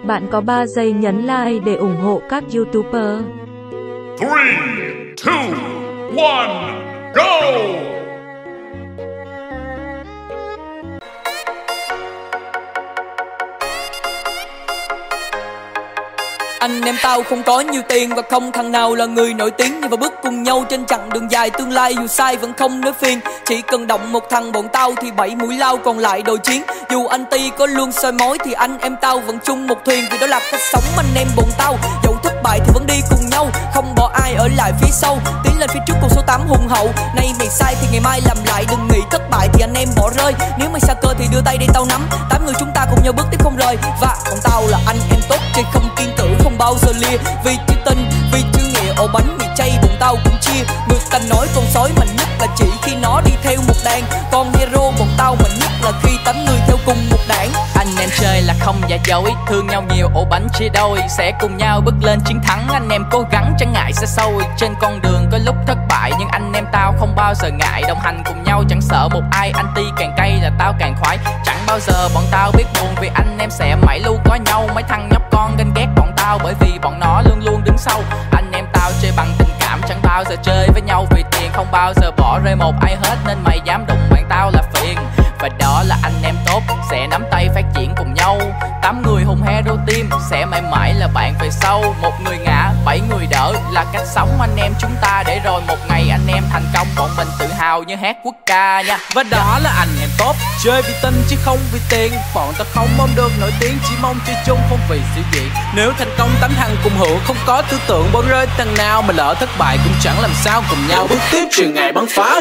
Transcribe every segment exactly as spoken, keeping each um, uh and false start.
Bạn có ba giây nhấn like để ủng hộ các YouTuber. three, two, one, go! Anh em tao không có nhiều tiền và không thằng nào là người nổi tiếng, nhưng mà bước cùng nhau trên chặng đường dài tương lai, dù sai vẫn không nói phiền. Chỉ cần động một thằng bọn tao thì bảy mũi lao còn lại đòi chiến. Dù anh Ti có luôn soi mói thì anh em tao vẫn chung một thuyền, vì đó là cách sống anh em bọn tao. Dẫu thất bại thì vẫn đi cùng nhau, không bỏ ai ở lại phía sau, tiến lên phía trước con số tám hùng hậu. Nay mày sai thì ngày mai làm lại, đừng nghĩ thất bại thì anh em bỏ rơi. Nếu mày xa cơ thì đưa tay đây tao nắm, tám người chúng ta cùng nhau bước tiếp không rời. Và bọn tao là anh em tốt chơi không kiên cử, không bao giờ lia. Vì chữ tình, vì chữ nghĩa, ổ bánh mì chay bọn tao cũng chia. Người ta nói con sói mạnh nhất là chỉ khi nó đi theo một đàn, còn hero bọn tao mạnh nhất là khi tám người theo cùng một đảng. Anh em chơi là không giả dối, thương nhau nhiều ổ bánh chia đôi, sẽ cùng nhau bước lên chiến thắng. Anh em cố gắng chẳng ngại xa xôi, trên con đường có lúc thất bại nhưng anh em tao không bao giờ ngại. Đồng hành cùng nhau chẳng sợ một ai, anh Ti càng cay là tao càng khoái. Chẳng bao giờ bọn tao biết buồn vì anh em sẽ mãi luôn có nhau. Mấy thằng nhóc con ganh ghét bọn tao bởi vì bọn nó luôn luôn đứng sau. Anh em tao chơi bằng tình cảm, chẳng bao giờ chơi với nhau vì tiền, không bao giờ bỏ rơi một ai hết, nên mày dám đụng bạn tao là phiền. Và đó là anh em tốt, sẽ nắm tay phát triển cùng nhau. Tám người hùng hero team sẽ mãi mãi là bạn về sau. Một người ngã, bảy người đỡ là cách sống anh em chúng ta, để rồi một ngày anh em thành công bọn mình tự hào như hát quốc ca nha. Và đó là anh em tốt, chơi vì tin chứ không vì tiền. Bọn tao không mong được nổi tiếng, chỉ mong chơi chung không vì sự diện. Nếu thành công tám thằng cùng hưởng, không có tư tưởng bỏ rơi thằng nào, mà lỡ thất bại cũng chẳng làm sao cùng nhau bước tiếp trường ngày bắn pháo.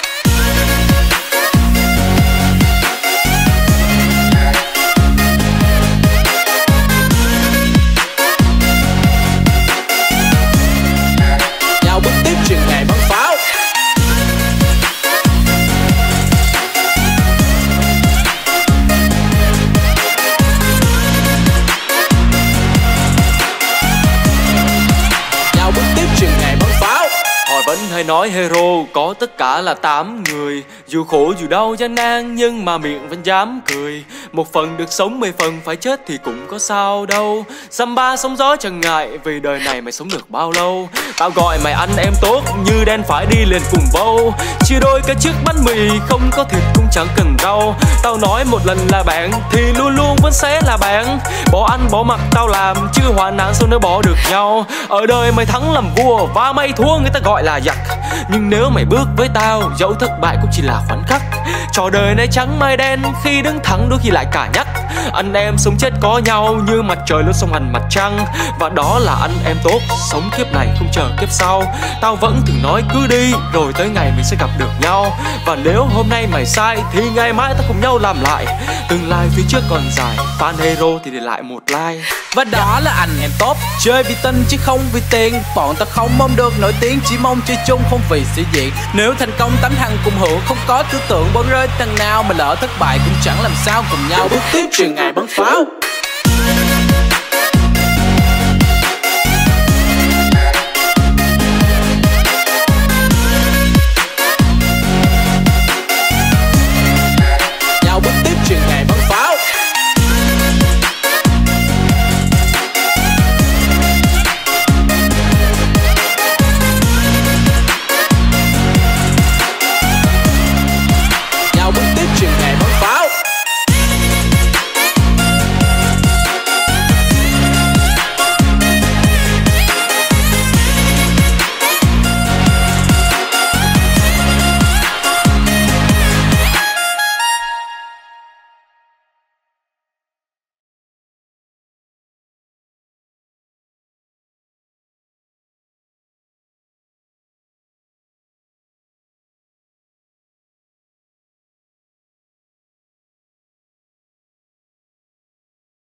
Vẫn hay nói hero có tất cả là tám người, dù khổ dù đau gian nan nhưng mà miệng vẫn dám cười. Một phần được sống, mười phần phải chết thì cũng có sao đâu. Dăm ba sóng gió chẳng ngại, vì đời này mày sống được bao lâu. Tao gọi mày anh em tốt, như đen phải đi liền cùng bâu. Chia đôi cái chiếc bánh mì, không có thịt cũng chẳng cần rau. Tao nói một lần là bạn thì luôn luôn vẫn sẽ là bạn. Bỏ ăn bỏ mặc tao làm, chứ hoạn nạn sao nếu bỏ được nhau. Ở đời mày thắng làm vua và mày thua người ta gọi là giặc. Nhưng nếu mày bước với tao, dẫu thất bại cũng chỉ là khoảnh khắc. Trò đời này trắng mây đen, khi đứng thẳng đôi khi lại cả nhắc. Anh em sống chết có nhau như mặt trời luôn song hành mặt trăng. Và đó là anh em tốt, sống kiếp này không chờ kiếp sau. Tao vẫn thường nói cứ đi, rồi tới ngày mình sẽ gặp được nhau. Và nếu hôm nay mày sai, thì ngày mai ta cùng nhau làm lại. Tương lai phía trước còn dài, fan hero thì để lại một like. Và đó là anh em tốt, chơi vì tin chứ không vì tiền. Bọn tao không mong được nổi tiếng, chỉ mong chơi chung không vì sĩ diện. Nếu thành công tám thằng cùng hưởng, không có tư tưởng bỏ rơi thằng nào, mà lỡ thất bại cũng chẳng làm sao cùng nhau bước tiếp trường ngày bắn pháo.